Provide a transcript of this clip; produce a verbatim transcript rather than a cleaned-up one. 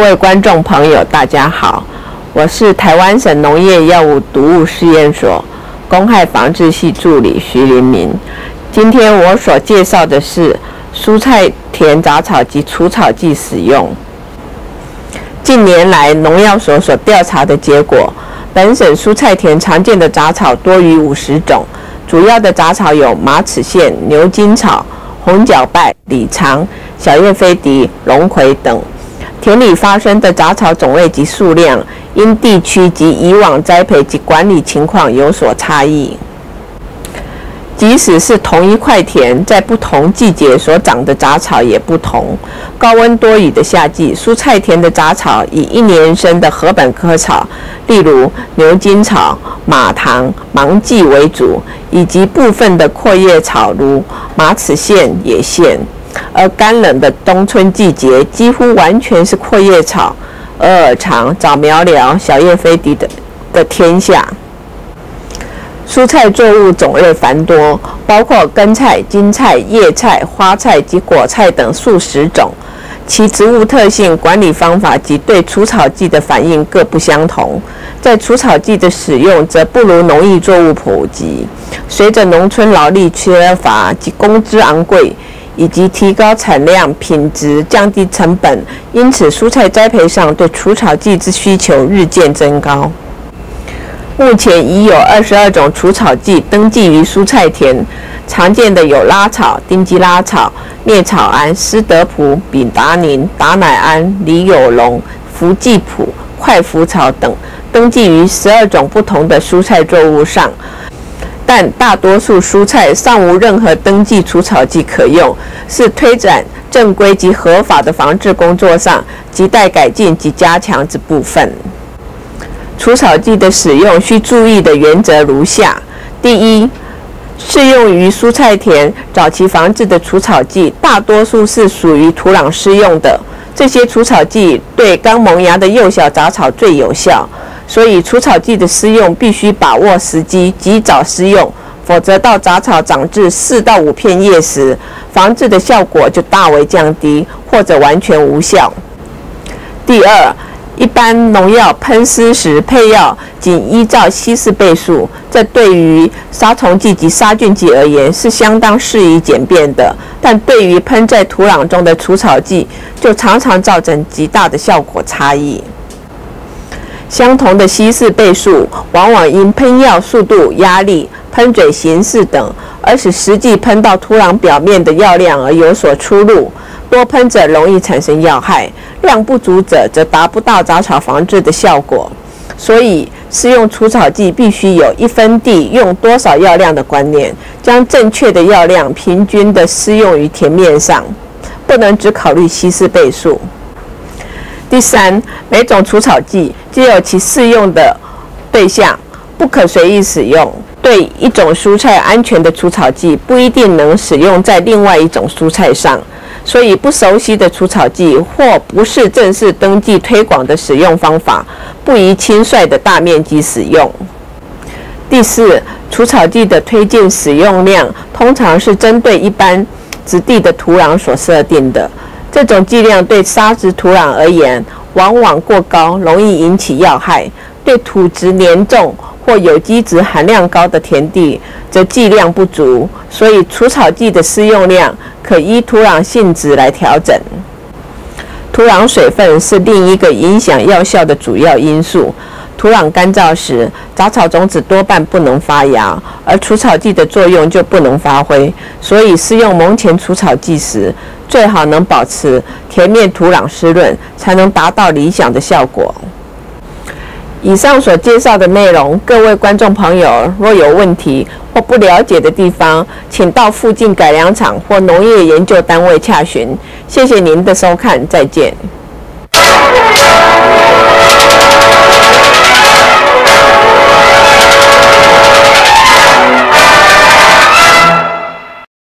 位观众朋友，大家好，我是台湾省农业药物毒物试验所公害防治系助理徐林明。今天我所介绍的是蔬菜田杂草及除草剂使用。近年来，农药所所调查的结果，本省蔬菜田常见的杂草多于五十种，主要的杂草有马齿苋、牛筋草、红角败、李长、小叶飞荻、龙葵等。田里发生的杂草种类及数量，因地区及以往栽培及管理情况有所差异。即使是同一块田，在不同季节所长的杂草也不同。高温多雨的夏季，蔬菜田的杂草以一年生的禾本科草，例如牛筋草、马唐、芒蓟为主，以及部分的阔叶草如马齿苋、野苋。而干冷的冬春季节，几乎完全是阔叶草、鹅耳长、早苗蓼、小叶飞荻的的天下。蔬菜作物种类繁多，包括根菜、茎菜、叶菜、花菜及果菜等数十种，其植物特性、管理方法及对除草剂的反应各不相同。在除草剂的使用，则不如农艺作物普及。随着农村劳力缺乏及工资昂贵，以及提高产量、品质、降低成本，因此蔬菜栽培上对除草剂之需求日渐增高。目前已有二十二种除草剂登记于蔬菜田，常见的有拉草、丁基拉草、疟草胺、斯德普、丙达宁、达乃胺、李有龙、福济普、快福草等，登记于十二种不同的蔬菜作物上。但大多数蔬菜尚无任何登记除草剂可用，是推展正规及合法的防治工作上亟待改进及加强之部分。除草剂的使用需注意的原则如下：第一，适用于蔬菜田早期防治的除草剂，大多数是属于土壤施用的，这些除草剂对刚萌芽的幼小杂草最有效。所以除草剂的施用必须把握时机，及早施用，否则到杂草长至四到五片叶时，防治的效果就大为降低，或者完全无效。第二，一般农药喷施时配药仅依照稀释倍数，这对于杀虫剂及杀菌剂而言是相当适宜简便的，但对于喷在土壤中的除草剂，就常常造成极大的效果差异。相同的稀释倍数，往往因喷药速度、压力、喷嘴形式等，而使实际喷到土壤表面的药量而有所出入。多喷者容易产生药害，量不足者则达不到杂草防治的效果。所以，施用除草剂必须有一分地用多少药量的观念，将正确的药量平均地施用于田面上，不能只考虑稀释倍数。第三，每种除草剂皆有其适用的对象，不可随意使用。对一种蔬菜安全的除草剂不一定能使用在另外一种蔬菜上，所以不熟悉的除草剂或不是正式登记推广的使用方法，不宜轻率的大面积使用。第四，除草剂的推荐使用量通常是针对一般质地的土壤所设定的。这种剂量对沙质土壤而言，往往过高，容易引起药害；对土质黏重或有机质含量高的田地，则剂量不足。所以，除草剂的施用量可依土壤性质来调整。土壤水分是另一个影响药效的主要因素。土壤干燥时，杂草种子多半不能发芽，而除草剂的作用就不能发挥。所以，施用萌前除草剂时，最好能保持田面土壤湿润，才能达到理想的效果。以上所介绍的内容，各位观众朋友若有问题或不了解的地方，请到附近改良场或农业研究单位洽询。谢谢您的收看，再见。